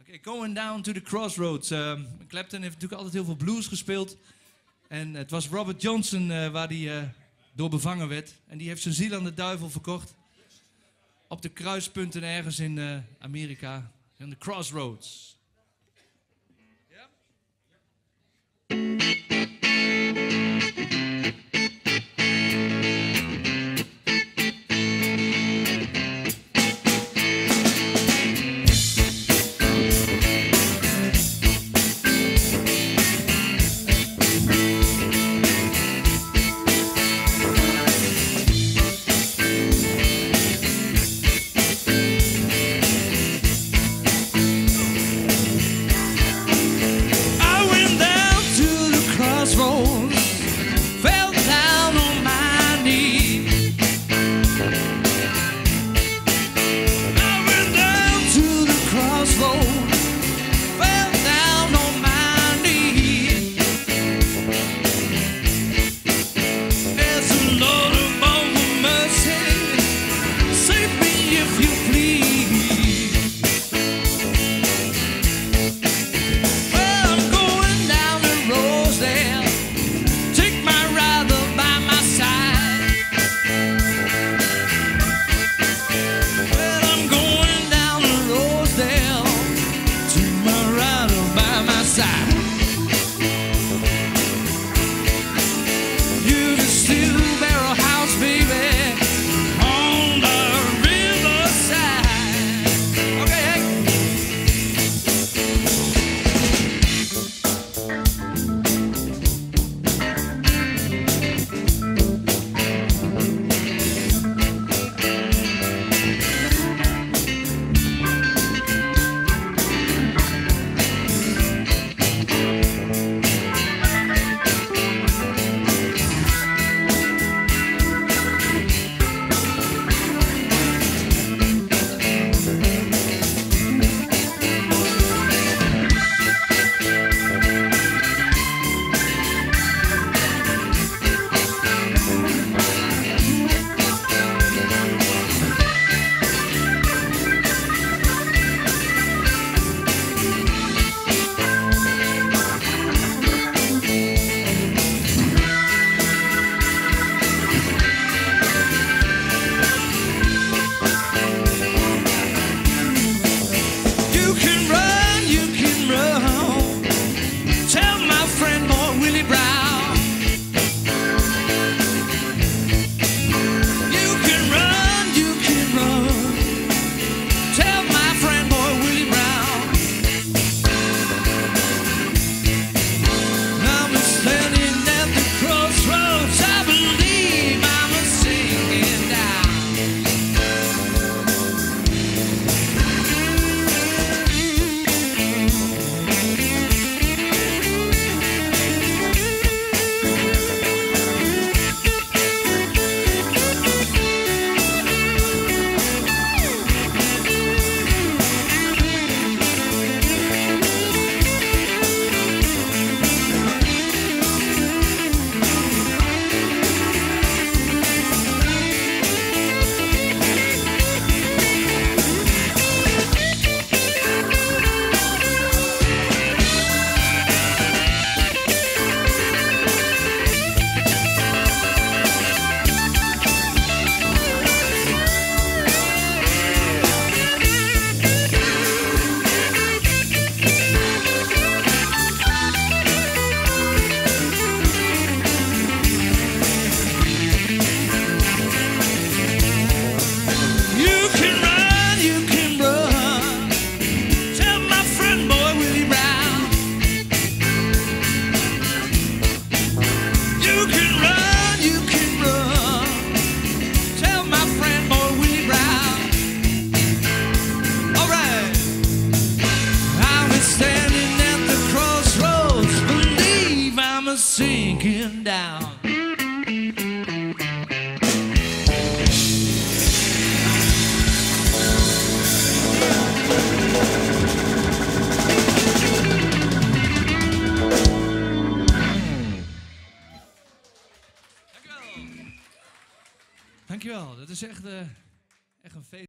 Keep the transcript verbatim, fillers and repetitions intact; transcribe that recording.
Okay, Going Down to the Crossroads. Uh, Clapton heeft natuurlijk altijd heel veel blues gespeeld. En het was Robert Johnson uh, waar hij uh, door bevangen werd. En die heeft zijn ziel aan de duivel verkocht. Op de kruispunten ergens in uh, Amerika. In de Crossroads. Sinking down. Dankjewel. Dat is echt, uh, echt een feest.